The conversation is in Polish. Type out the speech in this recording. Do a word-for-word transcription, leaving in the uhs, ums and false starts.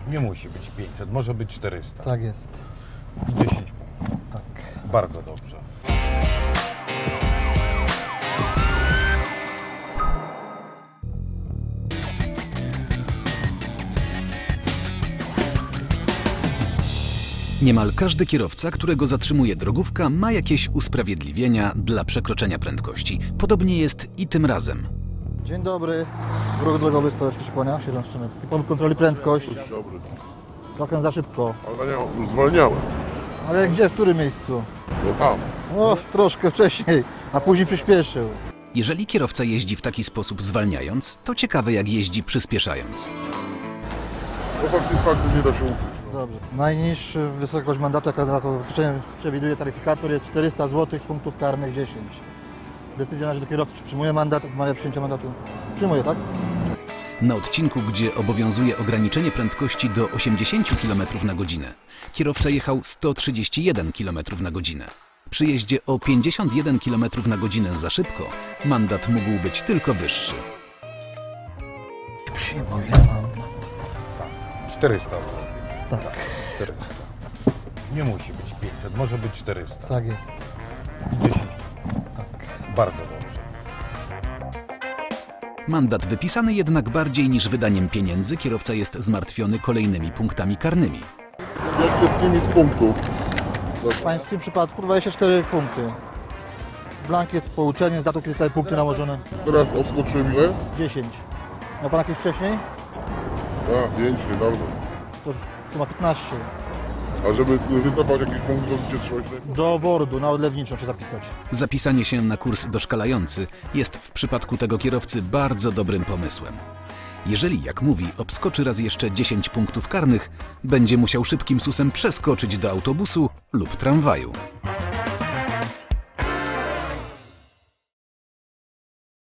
Nie musi być pięćset, może być czterysta. Tak jest. I dziesięć punktów. Tak. Bardzo dobrze. Niemal każdy kierowca, którego zatrzymuje drogówka, ma jakieś usprawiedliwienia dla przekroczenia prędkości. Podobnie jest i tym razem. Dzień dobry. Ruch drogowy Stołeczny Szczepania, Sierżant Szczemecki. Punkt kontroli prędkość. Dzień dobry. Trochę za szybko. Ale nie, już zwalniałem. Ale gdzie, w którym miejscu? No tam. O, troszkę wcześniej, a później przyspieszył. Jeżeli kierowca jeździ w taki sposób zwalniając, to ciekawe jak jeździ przyspieszając. No fakt jest faktem, nie da się ukryć. Dobrze. Najniższa wysokość mandatu, jaka za to wykroczenie przewiduje taryfikator, jest czterysta złotych, punktów karnych dziesięć. Decyzja należy do kierowcy, czy przyjmuje mandat, odmawia przyjęcia mandatu. Przyjmuje, tak? Na odcinku, gdzie obowiązuje ograniczenie prędkości do osiemdziesięciu kilometrów na godzinę, kierowca jechał sto trzydzieści jeden kilometrów na godzinę. Przy jeździe o pięćdziesiąt jeden kilometrów na godzinę za szybko, mandat mógł być tylko wyższy. Przyjmuje mandat. Tak. czterysta złotych. Tak. czterysta. Nie musi być pięćset, może być czterysta. Tak jest. I dziesięć punktów. Tak. Bardzo dobrze. Mandat wypisany jednak bardziej niż wydaniem pieniędzy, kierowca jest zmartwiony kolejnymi punktami karnymi. Jak jest limit punktów? W pańskim przypadku dwadzieścia cztery punkty. Blankiet z pouczeniem z datą, kiedy zostały punkty nałożone. Teraz odskoczyłem ile? dziesięć. Miał pan jakieś wcześniej? A, pięć, niedawno. To już suma piętnaście. A żeby wycofać jakiś punkt, to gdzie trzeba iść? Do wordu, na odlewniczą się zapisać. Zapisanie się na kurs doszkalający jest w przypadku tego kierowcy bardzo dobrym pomysłem. Jeżeli, jak mówi, obskoczy raz jeszcze dziesięć punktów karnych, będzie musiał szybkim susem przeskoczyć do autobusu lub tramwaju.